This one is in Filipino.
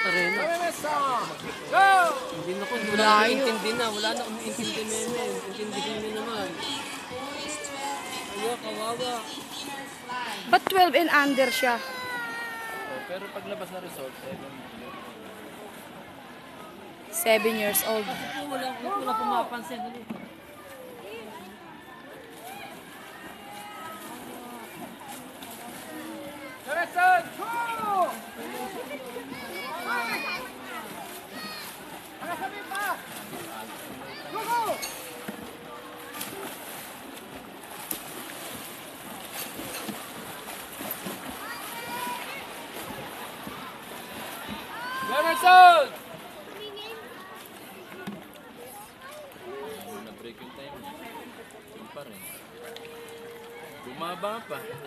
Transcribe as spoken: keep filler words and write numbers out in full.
Serena. Hindi na ko, wala na intindi na. Wala na umiintindi na yun. Intindihin nyo naman. Ayaw, kawawa. Ba't twelve and under siya? Oh, pero paglabas na result, seven. seven years old. Wala, wala pumapansin. Dali. Emerson! Na-break yung time. Yun pa rin. Bumaba pa.